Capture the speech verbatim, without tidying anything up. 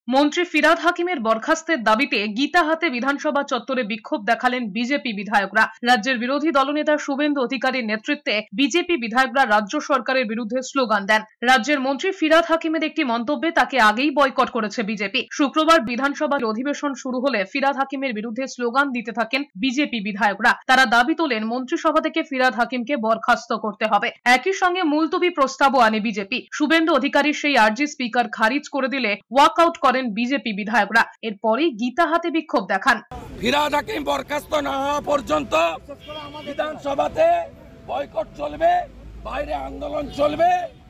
মন্ত্রী ফিরহাদ হাকিমের বরখাস্তের দাবিতে গীতা হাতে বিধানসভা চত্বরে বিক্ষোভ দেখালেন বিজেপি বিধায়করা। রাজ্যের বিরোধী দলনেতা শুভেন্দু অধিকারীর নেতৃত্বে বিজেপি বিধায়করা রাজ্য সরকারের বিরুদ্ধে স্লোগান দেন। রাজ্যের মন্ত্রী ফিরহাদ হাকিমের একটি মন্তব্যে তাকে আগেই বয়কট করেছে বিজেপি। শুক্রবার বিধানসভার অধিবেশন শুরু হলে ফিরহাদ হাকিমের বিরুদ্ধে স্লোগান দিতে থাকেন বিজেপি বিধায়করা। তারা দাবি তোলেন মন্ত্রিসভা থেকে ফিরহাদ হাকিমকে বরখাস্ত করতে হবে। একই সঙ্গে মুলতবি প্রস্তাবও আনে বিজেপি। শুভেন্দু অধিকারীর সেই আর্জি স্পিকার খারিজ করে দিলে ওয়াকআউট করেন বিজেপি বিধায়করা। এরপরই গীতা হাতে বিক্ষোভ দেখান। ফিরহাদ হাকিম বরখাস্ত না হওয়া পর্যন্ত বিধানসভাতে বয়কট চলবে, বাইরে আন্দোলন চলবে।